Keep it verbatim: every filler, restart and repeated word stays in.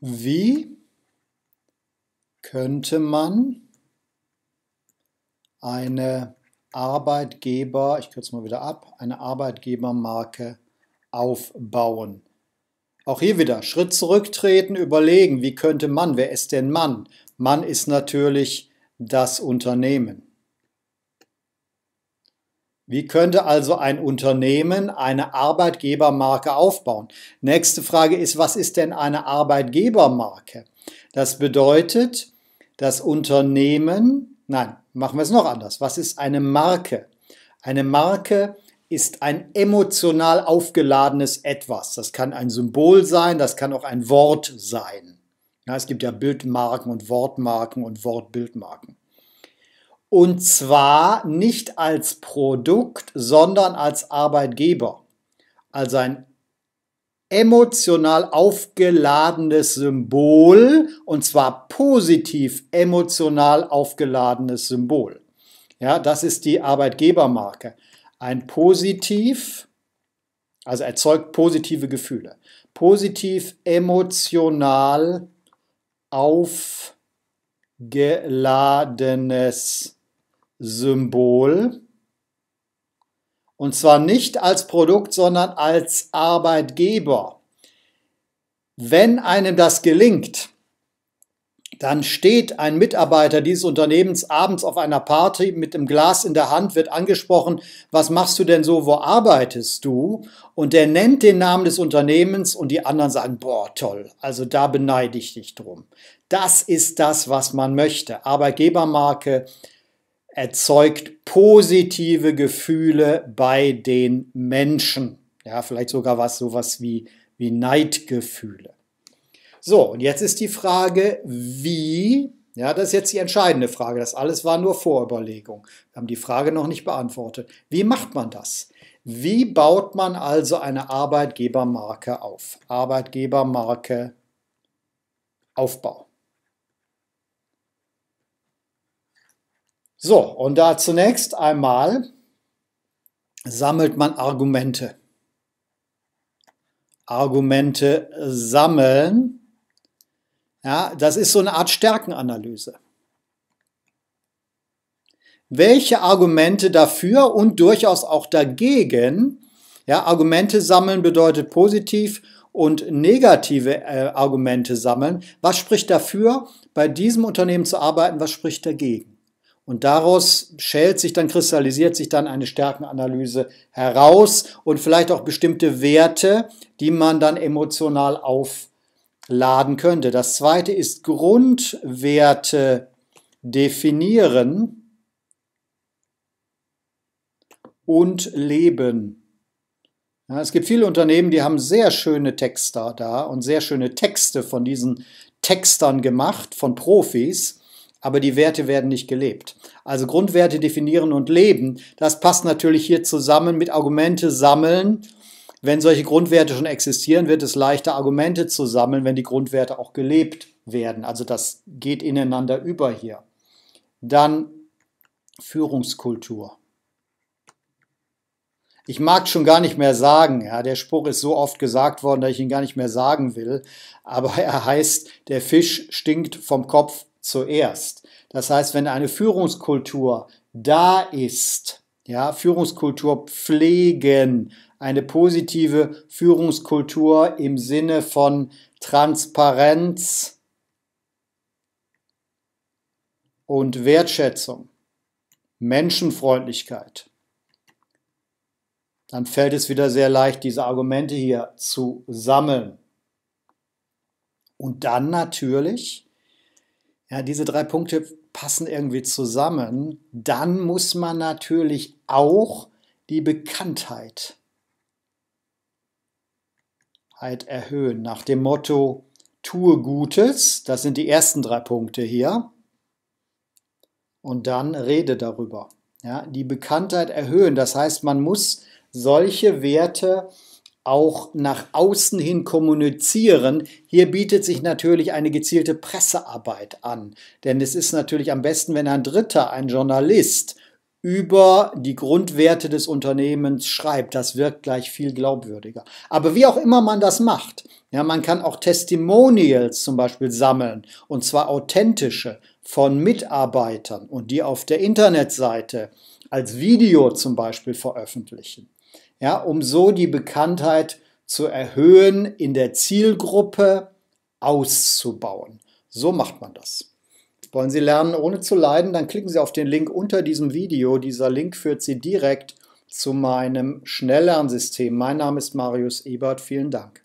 Wie könnte man eine Arbeitgeber, ich kürze mal wieder ab, eine Arbeitgebermarke aufbauen? Auch hier wieder Schritt zurücktreten, überlegen, wie könnte man, wer ist denn Mann? Mann ist natürlich das Unternehmen. Wie könnte also ein Unternehmen eine Arbeitgebermarke aufbauen? Nächste Frage ist, was ist denn eine Arbeitgebermarke? Das bedeutet, das Unternehmen, nein, machen wir es noch anders. Was ist eine Marke? Eine Marke ist ein emotional aufgeladenes Etwas. Das kann ein Symbol sein, das kann auch ein Wort sein. Ja, es gibt ja Bildmarken und Wortmarken und Wortbildmarken. Und zwar nicht als Produkt, sondern als Arbeitgeber. Also ein emotional aufgeladenes Symbol, und zwar positiv emotional aufgeladenes Symbol. Ja, das ist die Arbeitgebermarke. Ein positiv, also erzeugt positive Gefühle. Positiv emotional aufgeladenes Symbol. Und zwar nicht als Produkt, sondern als Arbeitgeber. Wenn einem das gelingt, dann steht ein Mitarbeiter dieses Unternehmens abends auf einer Party mit einem Glas in der Hand, wird angesprochen, was machst du denn so, wo arbeitest du? Und der nennt den Namen des Unternehmens und die anderen sagen, boah, toll, also da beneide ich dich drum. Das ist das, was man möchte. Arbeitgebermarke erzeugt positive Gefühle bei den Menschen. Ja, vielleicht sogar was, sowas wie, wie Neidgefühle. So, und jetzt ist die Frage, wie, ja, das ist jetzt die entscheidende Frage, das alles war nur Vorüberlegung. Wir haben die Frage noch nicht beantwortet. Wie macht man das? Wie baut man also eine Arbeitgebermarke auf? Arbeitgebermarke Aufbau. So, und da zunächst einmal sammelt man Argumente. Argumente sammeln. Ja, das ist so eine Art Stärkenanalyse. Welche Argumente dafür und durchaus auch dagegen, ja, Argumente sammeln bedeutet positiv und negative äh, Argumente sammeln. Was spricht dafür, bei diesem Unternehmen zu arbeiten, was spricht dagegen? Und daraus schält sich dann, kristallisiert sich dann eine Stärkenanalyse heraus und vielleicht auch bestimmte Werte, die man dann emotional aufladen könnte. Das zweite ist Grundwerte definieren und leben. Ja, es gibt viele Unternehmen, die haben sehr schöne Texter da und sehr schöne Texte von diesen Textern gemacht, von Profis. Aber die Werte werden nicht gelebt. Also Grundwerte definieren und leben, das passt natürlich hier zusammen mit Argumente sammeln. Wenn solche Grundwerte schon existieren, wird es leichter, Argumente zu sammeln, wenn die Grundwerte auch gelebt werden. Also das geht ineinander über hier. Dann Führungskultur. Ich mag schon gar nicht mehr sagen, ja, der Spruch ist so oft gesagt worden, dass ich ihn gar nicht mehr sagen will, aber er heißt, der Fisch stinkt vom Kopf zuerst. Das heißt, wenn eine Führungskultur da ist, ja, Führungskultur pflegen, eine positive Führungskultur im Sinne von Transparenz und Wertschätzung, Menschenfreundlichkeit, dann fällt es wieder sehr leicht, diese Argumente hier zu sammeln. Und dann natürlich, ja, diese drei Punkte passen irgendwie zusammen. Dann muss man natürlich auch die Bekanntheit halt erhöhen. Nach dem Motto, tue Gutes, das sind die ersten drei Punkte hier. Und dann rede darüber. Ja, die Bekanntheit erhöhen, das heißt, man muss solche Werte auch nach außen hin kommunizieren. Hier bietet sich natürlich eine gezielte Pressearbeit an. Denn es ist natürlich am besten, wenn ein Dritter, ein Journalist, über die Grundwerte des Unternehmens schreibt. Das wirkt gleich viel glaubwürdiger. Aber wie auch immer man das macht, ja, man kann auch Testimonials zum Beispiel sammeln, und zwar authentische von Mitarbeitern und die auf der Internetseite als Video zum Beispiel veröffentlichen, ja, um so die Bekanntheit zu erhöhen, in der Zielgruppe auszubauen. So macht man das. Wollen Sie lernen, ohne zu leiden? Dann klicken Sie auf den Link unter diesem Video. Dieser Link führt Sie direkt zu meinem Schnelllernsystem. Mein Name ist Marius Ebert. Vielen Dank.